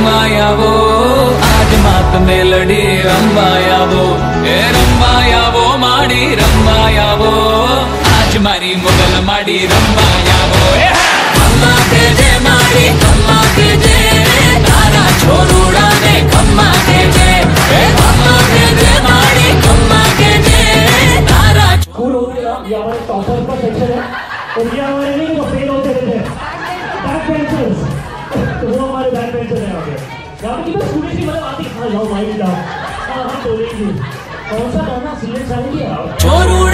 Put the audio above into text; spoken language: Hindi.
रम्मायावो आज मात मेलडी रम्मायावो ए रम्मायावो माडी रम्मायावो आज मारी मुगल माडी रम्मायावो खम्मा के जे माडी खम्मा के जे तारा छोरुड़ा ने खम्मा के जे खम्मा के जे माडी खम्मा के जे तारा स्कूल होते ना ये हमारे टॉपर का सेक्शन है और ये हमारे नहीं जो फेल होते रहते हैं बैक बेंचर्स तो वो हमारे बैक बेंचर हैं यहाँ पे कितना स्टूडेंट की मतलब आती हाँ जाओ भाई जाओ हाँ हम बोलेंगे कौन सा गाना सीरियस चल गया